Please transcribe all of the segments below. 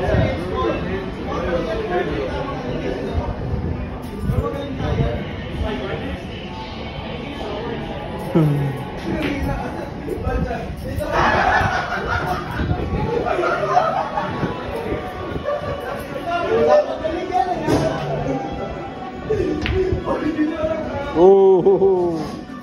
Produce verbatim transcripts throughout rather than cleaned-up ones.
Oh.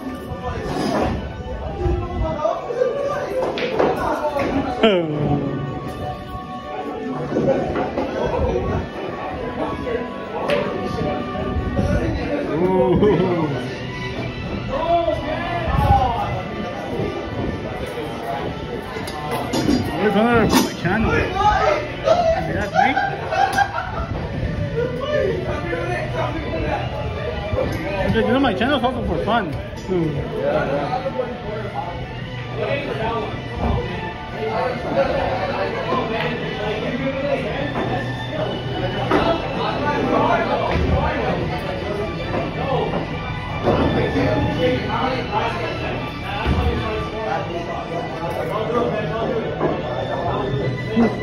Where's another for my channel? Maybe that's me? Because you know my channel is also for fun. Hmm. Yeah.